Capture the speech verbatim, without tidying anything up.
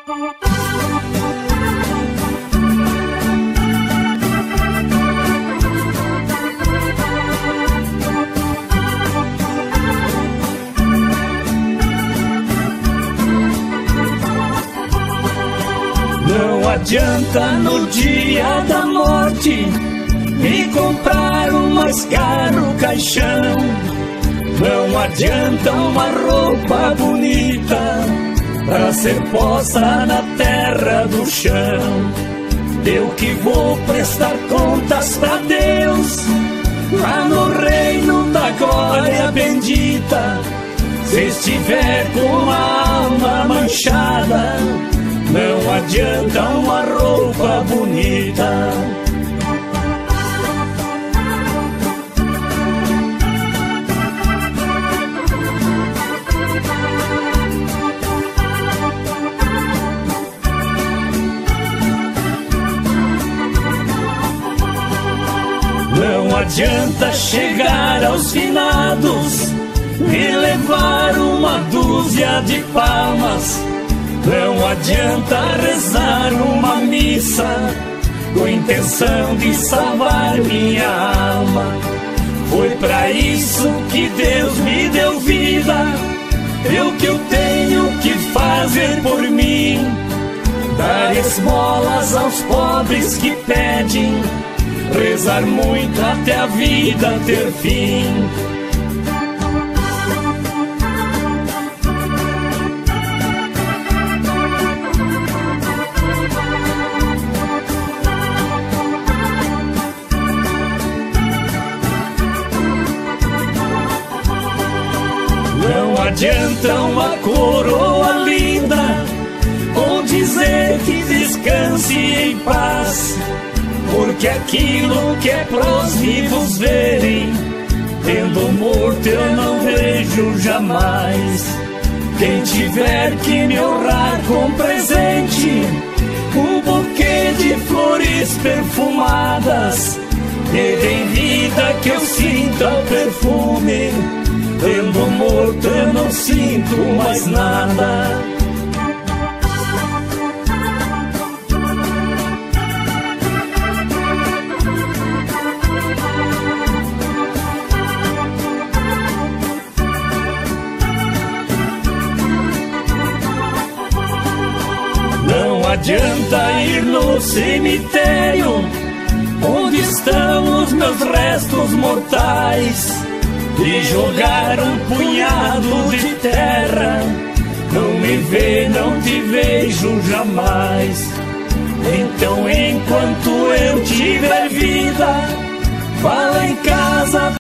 Não adianta no dia da morte me comprar um mais caro caixão. Não adianta uma roupa bonita pra ser posta na terra do chão. Eu que vou prestar contas pra Deus lá no reino da glória bendita. Se estiver com a alma manchada, não adianta uma roupa bonita. Não adianta chegar aos finados e levar uma dúzia de palmas. Não adianta rezar uma missa com intenção de salvar minha alma. Foi pra isso que Deus me deu vida. Eu que eu tenho que fazer por mim, dar esmolas aos pobres que pedem, rezar muito até a vida ter fim. Não adianta uma coroa linda ou dizer que descanse em paz, porque aquilo que é pros vivos verem, tendo morto eu não vejo jamais. Quem tiver que me honrar com presente, um buquê de flores perfumadas, me deem vida que eu sinta o perfume. Tendo morto eu não sinto mais nada. Não adianta ir no cemitério onde estão os meus restos mortais e jogar um punhado de terra. Não me vê, não te vejo jamais. Então enquanto eu tiver vida, vá lá em casa